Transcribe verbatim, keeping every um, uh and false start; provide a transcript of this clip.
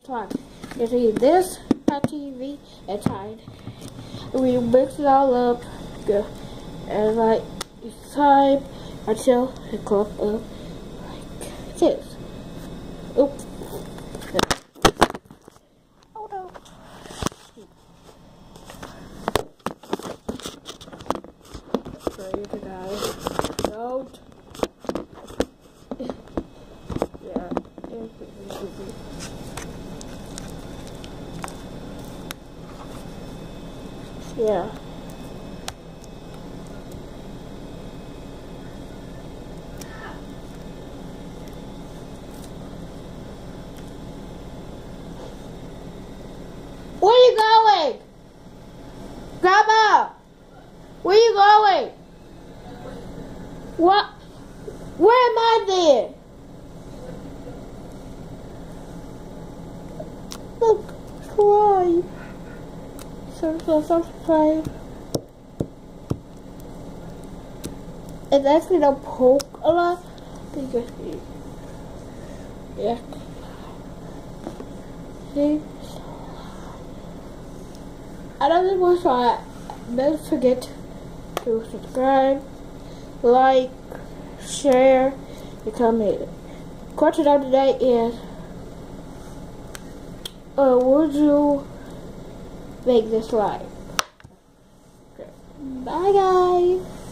time. You see this T V inside. We mix it all up good. And like it's time until it comes up like this. Oops. Oh no. Sorry you guys. Don't. Yeah. Yeah. Where are you going? Grandma! Where are you going? What? Where am I then? Look, slime. So, so, so slime. It's actually don't poke a lot. Because, yeah. See? I don't think we'll try it. Don't forget to subscribe, like, share, and comment. Question of the day is, uh, would you make this live? Okay. Bye guys.